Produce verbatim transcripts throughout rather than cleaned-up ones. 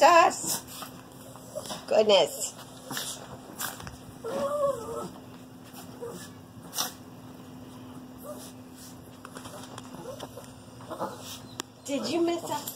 us. Goodness. Did you miss us?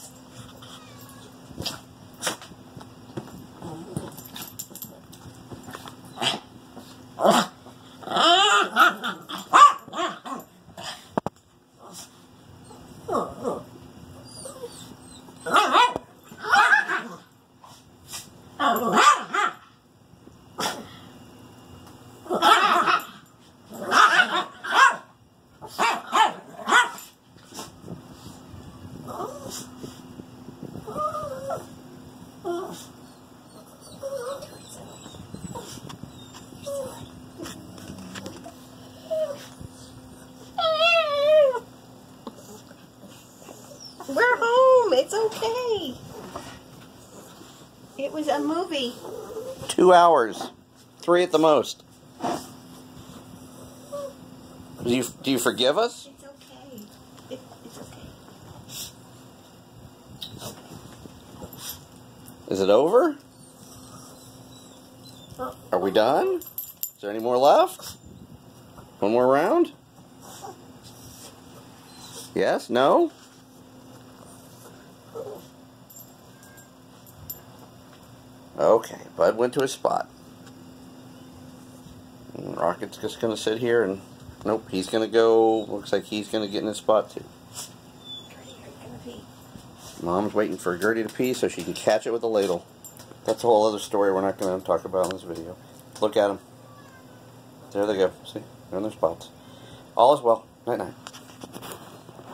We're home. It's okay. It was a movie. Two hours. Three at the most. Do you, do you forgive us? It's okay. It, it's okay. Okay. Is it over? Are we done? Is there any more left? One more round? Yes? No? Okay, Bud went to his spot. And Rocket's just going to sit here and... Nope, he's going to go... Looks like he's going to get in his spot too. Gertie, are you going to pee? Mom's waiting for Gertie to pee so she can catch it with a ladle. That's a whole other story we're not going to talk about in this video. Look at them. There they go. See? They're in their spots. All is well. Night-night.